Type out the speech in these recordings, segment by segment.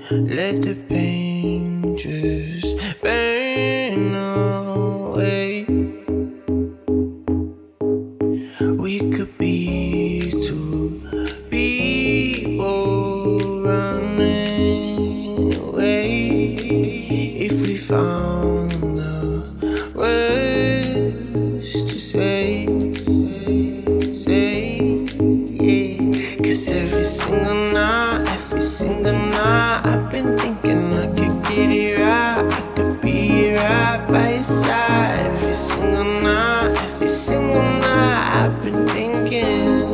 Let the pain just burn away. We could be two people running away if we found the words to say, yeah. 'Cause every single night I've been thinking I could get it right, I could be right by your side. Every single night I've been thinking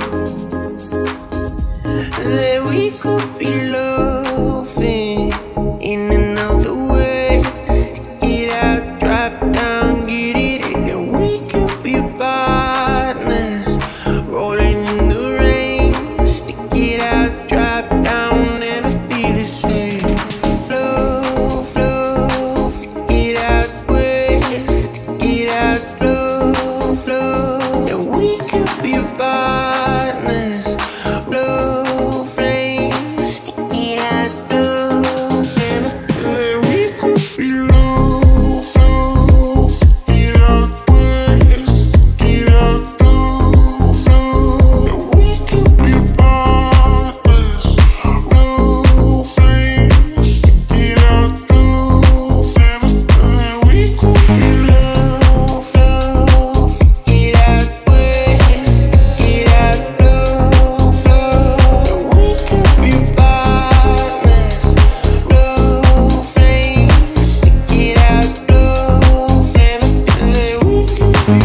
that we could be loving in another way. Stick it out, drop down, get it, and then we could be partners rolling in the rain. Stick it out, drop down, never feel the same. Love, love, stick it out, way, stick it out, love, love, and we could be partners. Love, flame, stick it out, love, and we could be love, love, stick it out, way, stick it out, love, love, and we could be partners. Love, flame, stick it out, love, and we could be love, love, stick it out, way, stick it out, love, love, and we could be partners. Love, flame, stick it out, love, and we could be.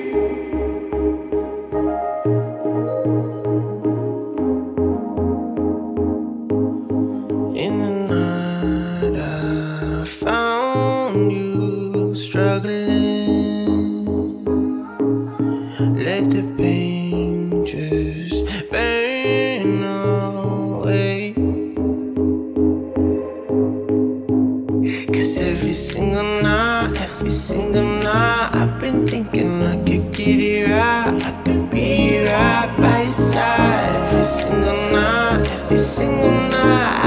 In the night I found you struggling. Let the pain just burn away. 'Cause every single night I've been thinking I could get it right, I could be right by your side. Every single night